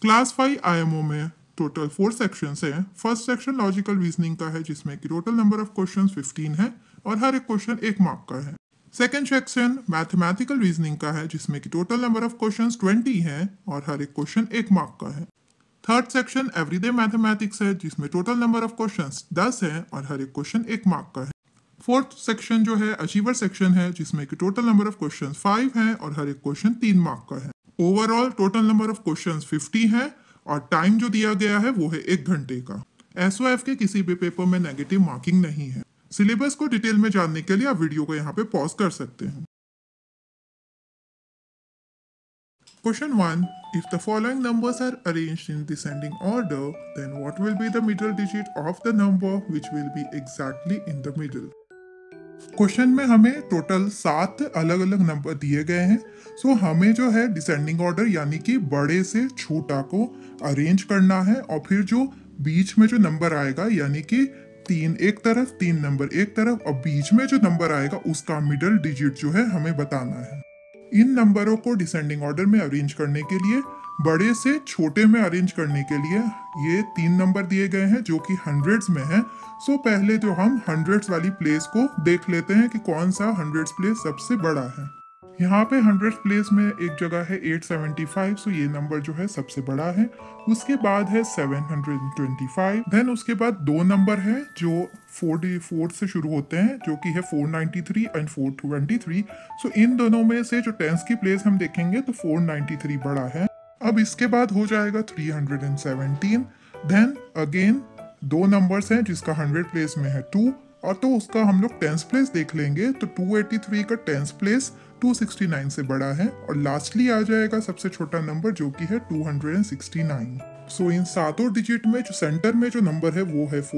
Class 5 IMO में total 4 sections हैं। First section logical reasoning का है जिसमें कि टोटल नंबर ऑफ क्वेश्चंस 15 है और हर एक क्वेश्चन 1 मार्क का है। सेकेंड सेक्शन मैथमेटिकल रीजनिंग का है जिसमें कि टोटल नंबर ऑफ क्वेश्चंस 20 है और हर एक क्वेश्चन 1 मार्क का है। थर्ड सेक्शन एवरीडे मैथमेटिक्स है जिसमें टोटल नंबर ऑफ क्वेश्चंस 10 है और हर एक क्वेश्चन 1 मार्क का है। फोर्थ सेक्शन जो है अचीवर सेक्शन है जिसमें कि टोटल नंबर ऑफ क्वेश्चंस 5 है और हर एक क्वेश्चन 3 मार्क का है। Overall total number of questions 50 है और टाइम जो दिया गया है वो है 1 घंटे का। SOF के किसी भी पेपर में नेगेटिव मार्किंग नहीं है। सिलेबस को डिटेल में जानने के लिए आप वीडियो को यहाँ पे पॉज कर सकते हैं। Question 1. If the following numbers are arranged in descending order, then what will be the middle digit of the number which will be exactly in the middle? Question में हमें टोटल 7 अलग अलग नंबर दिए गए हैं। सो हमें जो है डिसेंडिंग ऑर्डर यानी कि बड़े से छोटा को अरेंज करना है और फिर जो बीच में जो नंबर आएगा यानी कि 3 एक तरफ 3 नंबर एक तरफ और बीच में जो नंबर आएगा उसका मिडल डिजिट जो है हमें बताना है। इन नंबरों को डिसेंडिंग ऑर्डर में अरेंज करने के लिए बड़े से छोटे में अरेंज करने के लिए ये 3 नंबर दिए गए हैं जो कि हंड्रेड्स में है। सो पहले तो हम हंड्रेड्स वाली प्लेस को देख लेते हैं कि कौन सा हंड्रेड्स प्लेस सबसे बड़ा है। यहाँ पे हंड्रेड्स प्लेस में एक जगह है 875, सो ये नंबर जो है सबसे बड़ा है। उसके बाद है 725, देन उसके बाद 2 नंबर है जो 44 से शुरू होते हैं जो कि है 493 एंड 423। सो इन दोनों में से जो टेंस की प्लेस हम देखेंगे तो 493 बड़ा है। अब इसके बाद हो जाएगा 317, देन अगेन 2 नंबर्स हैं जिसका 100 प्लेस में है 2 और तो उसका हम लोग टेंस प्लेस देख लेंगे तो 283 का टेंस प्लेस 269 से बड़ा है और लास्टली आ जाएगा सबसे छोटा नंबर जो कि है 269। सो इन सातों डिजिट में जो सेंटर में जो नंबर है वो है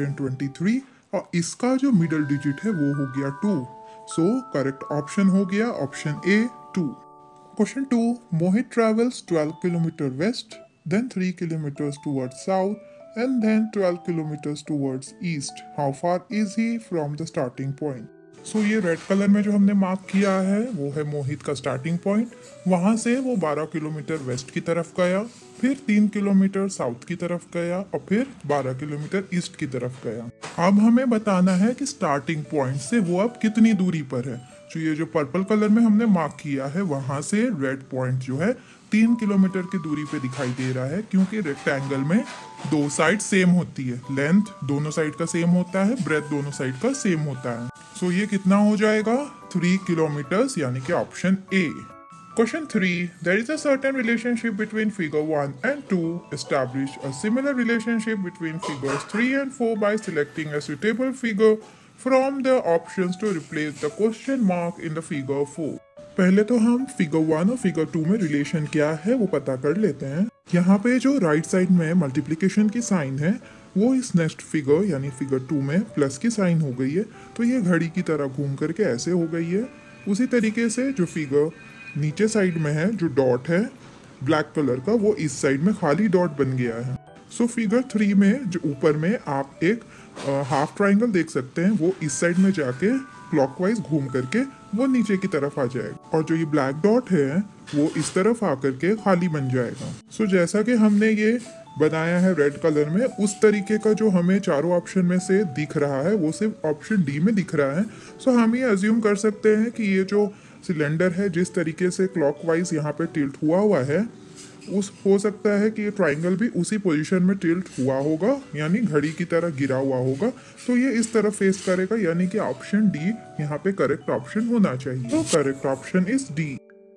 423 और इसका जो मिडल डिजिट है वो हो गया 2। सो करेक्ट ऑप्शन हो गया option A 2। Question 2. Mohit travels 12 km west, then 3 km towards south, and then 12 km towards east. How far is he from the starting point? So ये रेड कलर में जो हमने मार्क किया है वो है मोहित का स्टार्टिंग पॉइंट। वहाँ से वो 12 किलोमीटर वेस्ट की तरफ गया, फिर 3 किलोमीटर साउथ की तरफ गया और फिर 12 किलोमीटर ईस्ट की तरफ गया। अब हमें बताना है कि स्टार्टिंग पॉइंट से वो अब कितनी दूरी पर है। जो ये जो पर्पल कलर में हमने मार्क किया है वहां से रेड पॉइंट जो है 3 किलोमीटर की दूरी पे दिखाई दे रहा है क्योंकि रेक्टेंगल में 2 साइड सेम होती है, लेंथ दोनों साइड का सेम होता है, ब्रेथ दोनों साइड का सेम होता है। सो ये कितना हो जाएगा 3 किलोमीटर्स यानी कि option A. Question 3. There is a certain relationship between figure 1 and 2. Establish a similar relationship between figures 3 and 4 by selecting a suitable figure from the options to replace the question mark in the figure 4. पहले तो हम figure 1 और figure 2 में relation क्या है वो पता कर लेते हैं। यहाँ पे जो राइट साइड में मल्टीप्लिकेशन की साइन है वो इस नेक्स्ट फिगर यानी फिगर 2 में प्लस की साइन हो गई है तो ये घड़ी की तरह घूम करके ऐसे हो गई है। उसी तरीके से जो फिगर नीचे साइड में है जो डॉट है ब्लैक कलर का वो इस साइड में खाली डॉट बन गया है। सो फिगर 3 में जो ऊपर में आप एक हाफ ट्राइंगल देख सकते हैं वो इस साइड में जाके क्लॉकवाइज घूम करके वो नीचे की तरफ आ जाएगा और जो ये ब्लैक डॉट है वो इस तरफ आकर के खाली बन जाएगा। सो जैसा कि हमने ये बनाया है रेड कलर में उस तरीके का जो हमें चारों ऑप्शन में से दिख रहा है वो सिर्फ ऑप्शन डी में दिख रहा है। सो हम ये अज्यूम कर सकते हैं कि ये जो सिलेंडर है जिस तरीके से क्लॉकवाइज यहाँ पे टिल्ट हुआ है उस हो सकता है कि ये ट्राइंगल भी उसी पोजीशन में टिल्ट हुआ होगा यानी घड़ी की तरह गिरा हुआ होगा तो ये इस तरफ फेस करेगा यानी कि ऑप्शन डी यहाँ पे करेक्ट ऑप्शन होना चाहिए। तो correct option is D.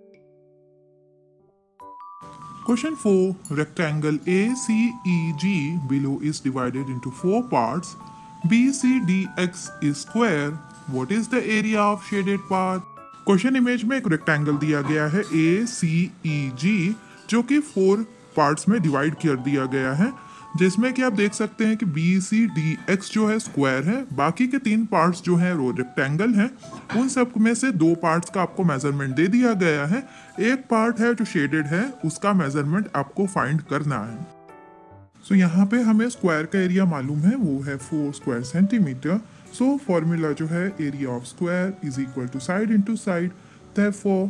Question 4. Rectangle ACEG below is divided into 4 parts. BCDX is square. What is the area of shaded part? Question image में एक रेक्टेंगल दिया गया है ACEG जो कि 4 पार्ट्स में डिवाइड कर दिया गया है जिसमें कि आप देख सकते हैं कि BCDX जो है स्क्वायर है, बाकी के 3 पार्ट्स जो है वो रेक्टेंगल है। उन सब में से 2 पार्ट्स का आपको मेजरमेंट दे दिया गया है। एक पार्ट है जो शेडेड है उसका मेजरमेंट आपको फाइंड करना है। सो यहाँ पे हमें स्क्वायर का एरिया मालूम है वो है 4 स्क्वायर सेंटीमीटर। सो फॉर्मूला जो है area of square is equal to side into side. Therefore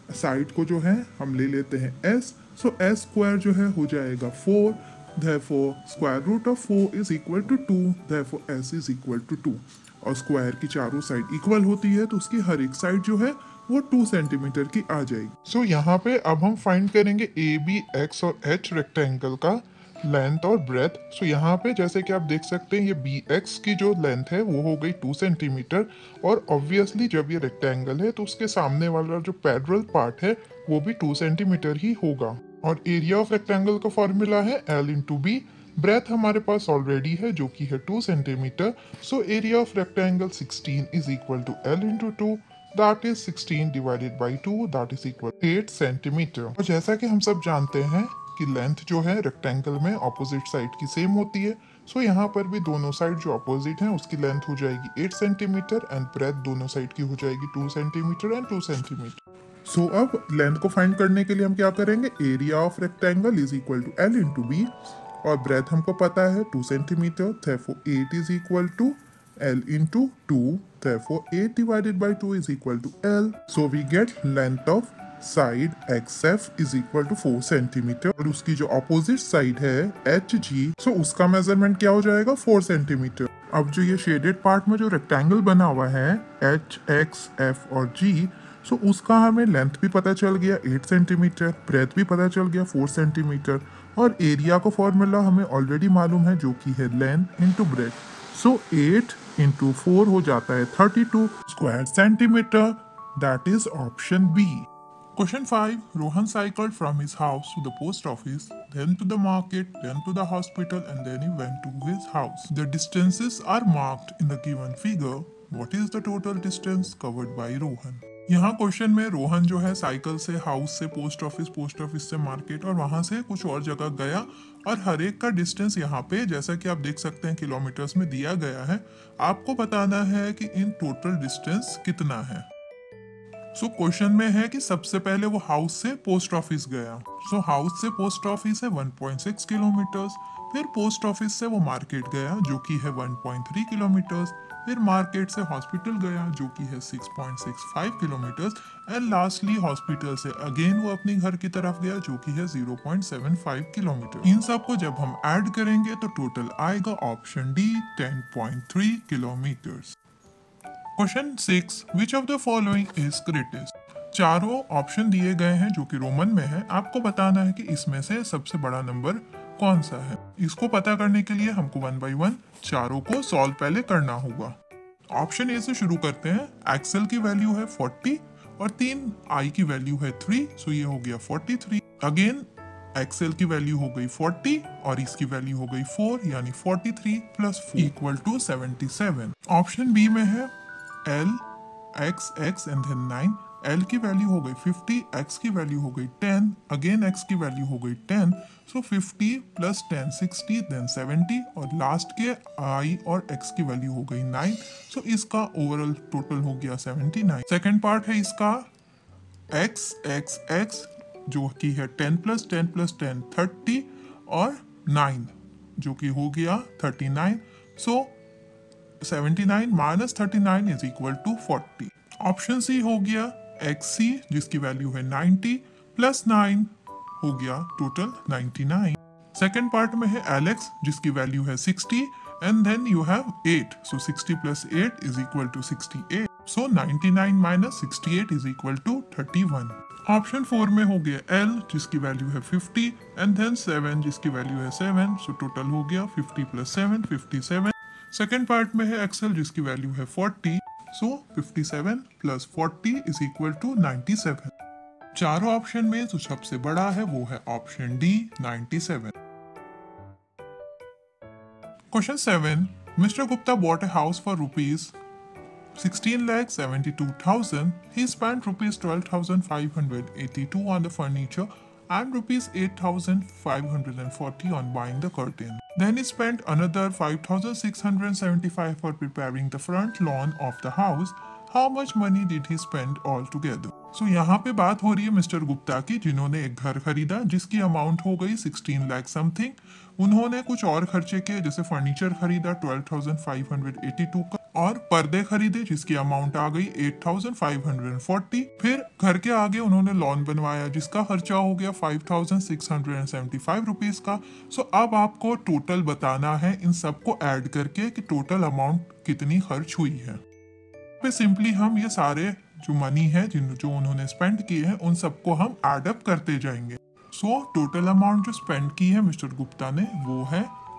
side को जो है हम ले लेते हैं s, सो s स्क्वायर जो है हो जाएगा 4, therefore square root of 4 is equal to 2, therefore s is equal to 2। और स्क्वायर की चारों साइड इक्वल होती है तो उसकी हर एक साइड जो है वो 2 सेंटीमीटर की आ जाएगी। सो यहाँ पे अब हम फाइंड करेंगे ए बी एक्स और एच रेक्टेंगल का लेंथ और ब्रेथ। सो यहाँ पे जैसे कि आप देख सकते हैं ये बी एक्स की जो लेंथ है वो हो गई 2 सेंटीमीटर, और ऑब्वियसली जब ये रेक्टेंगल है तो उसके सामने वाला जो पैरेलल पार्ट है वो भी 2 सेंटीमीटर ही होगा। और एरिया ऑफ रेक्टेंगल का फॉर्मूला है L इंटू बी। ब्रेथ हमारे पास ऑलरेडी है जो कि है 2 centimetre, so area of rectangle 16 is equal to L into 2, that is 16 divided by 2, that is equal 8 centimetre. और जैसा कि हम सब जानते हैं कि लेंथ जो है रेक्टेंगल में ऑपोजिट साइड की सेम होती है, सो यहाँ पर भी दोनों साइड जो ऑपोजिट है उसकी लेंथ हो जाएगी 8 सेंटीमीटर एंड ब्रेथ दोनों साइड की हो जाएगी 2 सेंटीमीटर एंड 2 सेंटीमीटर। सो अब लेंथ को फाइंड करने के लिए हम क्या करेंगे, area of rectangle is equal to L into B, और ब्रेथ हमको पता है 2 centimetre, therefore 8 is equal to L into 2, therefore 8 divided by 2 is equal to L. So we get length of side XF is equal to 4 centimetre, और उसकी जो opposite side है HG, so उसका measurement क्या हो जाएगा 4 सेंटीमीटर। अब जो ये शेडेड पार्ट में जो रेक्टेंगल बना हुआ है H, X, F और G, सो उसका हमें लेंथ भी पता चल गया 8 सेंटीमीटर, ब्रेथ भी पता चल गया 4 सेंटीमीटर, और एरिया का फॉर्मूला हमें ऑलरेडी मालूम है जो कि है length into breadth. So 8 into 4 हो जाता है 32 square centimetre, that is option B. Question 5. Rohan cycled from his house to the post office, then to the market, then to the hospital, and then he went to his house. The distances are marked in the given figure. What is the total distance covered by Rohan? यहाँ question में रोहन जो है cycle से house से post office से market और वहां से कुछ और जगह गया, और हर एक का डिस्टेंस यहाँ पे जैसा कि आप देख सकते हैं किलोमीटर्स में दिया गया है। आपको बताना है कि इन टोटल डिस्टेंस कितना है। सो क्वेश्चन में है कि सबसे पहले वो हाउस से पोस्ट ऑफिस गया, सो हाउस से पोस्ट ऑफिस है 1.6 किलोमीटर्स, फिर पोस्ट ऑफिस से वो मार्केट गया जो कि है 1.3 किलोमीटर्स, फिर मार्केट से हॉस्पिटल गया जो कि है 6.65 किलोमीटर्स, एंड लास्टली हॉस्पिटल से अगेन वो अपने घर की तरफ गया जो कि है 0.75 किलोमीटर। इन सब को जब हम ऐड करेंगे तो टोटल आएगा option D 10.3 kilometres. Question 6. Which of the following is greatest? चारों ऑप्शन दिए गए हैं जो कि रोमन में है। आपको बताना है कि इसमें से सबसे बड़ा नंबर कौन सा है। इसको पता करने के लिए हमको 1 by 1 चारों को सॉल्व पहले करना होगा। ऑप्शन ए से शुरू करते हैं। एक्सेल की वैल्यू है 40 और 3 आई की वैल्यू है 3, सो ये हो गया 43। अगेन एक्सेल की वैल्यू हो गई 40 और इसकी वैल्यू हो गई 4, यानी 43 plus 4 equal to 77। Option B में है L, X, X and then 9। L की वैल्यू हो गई 50, X की वैल्यू हो गई 10, अगेन X की वैल्यू हो गई 10, सो 50 प्लस 10 60 देन 70, और लास्ट के I और X की वैल्यू हो गई 9, सो इसका ओवरऑल टोटल हो गया 79। सेकेंड पार्ट है इसका X, X, X जो कि है 10 प्लस 10 प्लस 10 30 और 9 जो कि हो गया 39, so 79 minus 39 is equal to 40। Option C हो गया XC जिसकी वैल्यू है 90 प्लस 9 हो गया टोटल 99। सेकेंड पार्ट में है LX जिसकी वैल्यू है 60 and then you have 8, so 60 plus 8 is equal to 68, so 99 minus 68 is equal to 31। Option 4 में हो गया L जिसकी वैल्यू है 50 एंड देन 7 जिसकी वैल्यू है 7, सो टोटल हो गया 50 प्लस 7 57। सेकेंड पार्ट में है एक्सेल जिसकी वैल्यू है 40, so 57 plus 40 is equal to 97। चारों ऑप्शन में जो सबसे बड़ा है वो है option D 97। Question 7. Mister Gupta bought a house for rupees 16,72,000. He spent rupees 12,582 on the furniture and rupees 8,540 on buying the curtain. Then he spent another 5,675 for preparing the front lawn of the house. How much money did he spend altogether? So यहाँ पे बात हो रही है mister Gupta की जिन्होंने एक घर खरीदा जिसकी अमाउंट हो गई 16 लाख समथिंग। उन्होंने कुछ और खर्चे किए जैसे फर्नीचर खरीदा 12,582 का, और पर्दे खरीदे जिसकी अमाउंट आ गई 8540। फिर घर के आगे उन्होंने लॉन बनवाया जिसका खर्चा हो गया 5675 रुपीज का। सो अब आपको टोटल बताना है इन सबको ऐड करके कि टोटल अमाउंट कितनी खर्च हुई है। पे सिंपली हम ये सारे जो मनी है जो उन्होंने स्पेंड किए हैं उन सबको हम एड अप करते जाएंगे। सो टोटल अमाउंट जो स्पेंड की है मिस्टर गुप्ता ने वो है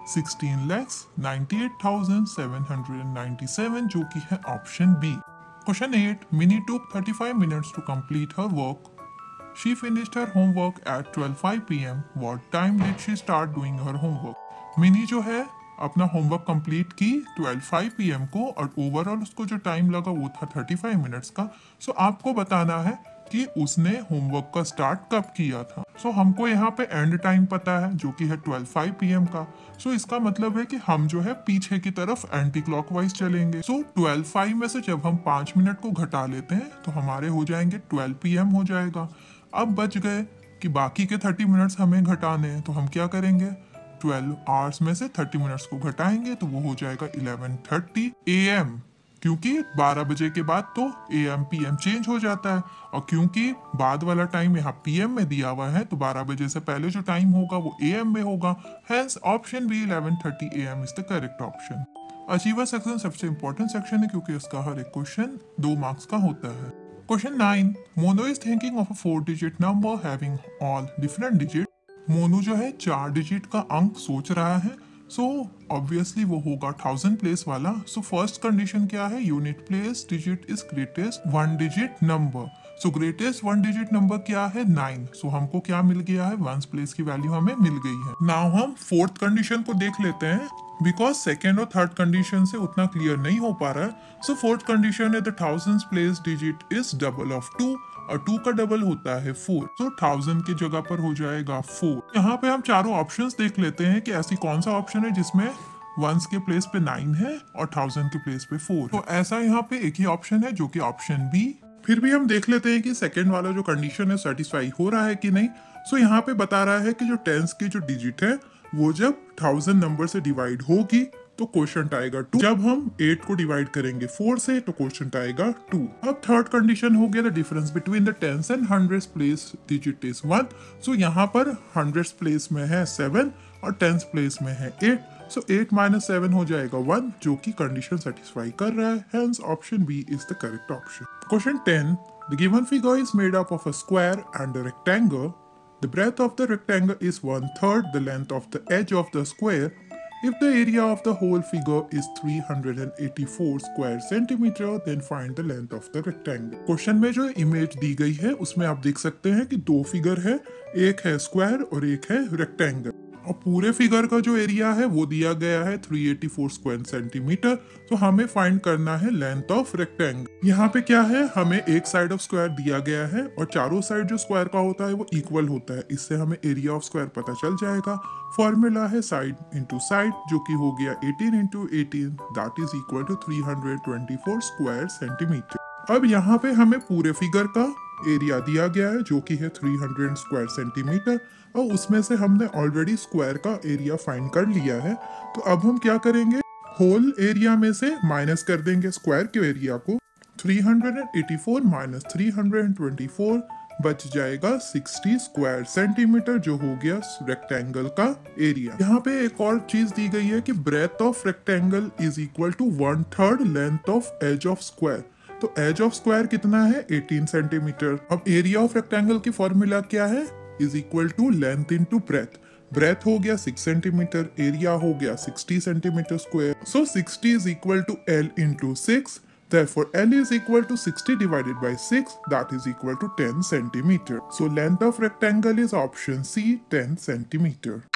16,98,797 जो कि है option B. Question 8, Mini took 35 minutes to complete her work. She finished her homework at 12:05 p.m. What time did she start doing her homework? Mini जो है अपना होमवर्क कंप्लीट की 12:05 p.m. को और ओवरऑल उसको जो टाइम लगा वो था 35 मिनट्स का। सो आपको बताना है कि उसने होमवर्क का स्टार्ट कब किया था। सो हमको यहाँ पे एंड टाइम पता है जो कि है 12:05 p.m. का। सो इसका मतलब है कि हम जो है पीछे की तरफ एंटी क्लॉकवाइज चलेंगे। सो 12:05 में से जब हम 5 मिनट को घटा लेते हैं तो हमारे हो जाएंगे 12 p.m. हो जाएगा। अब बच गए कि बाकी के 30 मिनट्स हमें घटाने हैं, तो हम क्या करेंगे 12 आवर्स में से 30 मिनट्स को घटाएंगे तो वो हो जाएगा 11:30 AM, क्योंकि 12 बजे के बाद तो AM PM चेंज हो जाता है और क्योंकि बाद वाला टाइम यहाँ PM में दिया हुआ है तो 12 बजे से पहले जो टाइम होगा वो AM में होगा। Hence option B 11:30 AM is the correct option. Achiever section सबसे इंपॉर्टेंट सेक्शन है क्योंकि उसका हर एक क्वेश्चन 2 मार्क्स का होता है। Question 9, Monu is thinking of a 4 digit number having all different digit. Monu जो है 4 डिजिट का अंक सोच रहा है। सो ऑब्वियसली वो होगा 1000 प्लेस वाला। सो फर्स्ट कंडीशन क्या है, unit place digit is greatest 1 digit number. So greatest 1 digit number क्या है 9। सो हमको क्या मिल गया है, वंस प्लेस की वैल्यू हमें मिल गई है। नाउ हम फोर्थ कंडीशन को देख लेते हैं बिकॉज सेकेंड और थर्ड कंडीशन से उतना क्लियर नहीं हो पा रहा है। सो फोर्थ कंडीशन है the 1000 place digit is double of 2 और 2 का डबल होता है 4। तो 1000 की जगह पर हो जाएगा 4। यहाँ पे हम चारों ऑप्शंस देख लेते हैं कि ऐसी कौन सा ऑप्शन है जिसमें वंस के प्लेस पे 9 है और 1000 के प्लेस पे 4। तो ऐसा यहाँ पे एक ही ऑप्शन है जो कि ऑप्शन बी। फिर भी हम देख लेते हैं कि सेकेंड वाला जो कंडीशन है सेटिस्फाई हो रहा है कि नहीं। सो यहाँ पे बता रहा है कि जो टेंस की जो डिजिट है वो जब 1000 नंबर से डिवाइड होगी तो क्वेश्चन आएगा 2। जब हम 8 को डिवाइड करेंगे 4 से तो क्वेश्चन आएगा 2। अब थर्ड कंडीशन हो गया the difference between the tens and hundreds place digit is 1। So यहाँ पर हंड्रेड्स प्लेस में है 7 और टेंस प्लेस में है 8। सो 8 - 7 हो जाएगा 1 जो कि कंडीशन सेटिस्फाई कर रहा है। Hence option B is the correct option. Question 10, the given figure is made up of a square and a rectangle. The breadth of the rectangle is 1/3 the length of the edge of the square. If the area of the whole figure is 384 square centimeter, then find the length of the rectangle. Question में जो image दी गई है उसमें आप देख सकते हैं कि 2 फिगर है, एक है स्क्वायर और एक है रेक्टेंगल। और पूरे फिगर का जो एरिया है वो दिया गया है 384 स्क्वायर सेंटीमीटर। तो हमें फाइंड करना है लेंथ ऑफ रेक्टेंगल। यहाँ पे क्या है, हमें एक साइड ऑफ स्क्वायर दिया गया है और चारों साइड जो स्क्वायर का होता है वो इक्वल होता है। इससे हमें एरिया ऑफ स्क्वायर पता चल जाएगा। फॉर्मूला है साइड इंटू साइड जो कि हो गया 18 × 18 that is equal to 324 square centimetre. अब यहाँ पे हमें पूरे फिगर का एरिया दिया गया है जो कि है 300 स्क्वायर सेंटीमीटर और उसमें से हमने ऑलरेडी स्क्वायर का एरिया फाइंड कर लिया है। तो अब हम क्या करेंगे, होल एरिया में से माइनस कर देंगे स्क्वायर के एरिया को। 384 - 324 बच जाएगा 60 स्क्वायर सेंटीमीटर जो हो गया रेक्टेंगल का एरिया। यहाँ पे एक और चीज दी गई है कि breadth of rectangle is equal to 1/3 length of edge of square. तो एज ऑफ स्क्वायर कितना है 18 सेंटीमीटर। अब एरिया ऑफ रेक्टेंगल की फॉर्मूला क्या है, is equal to length into breadth. Breadth हो गया 6 सेंटीमीटर, एरिया हो गया 60 centimetre square. So 60 is equal to L into 6। Therefore, L is equal to 60 divided by 6, that is equal to 10 centimeter. So, length of rectangle is option C, 10 centimeter.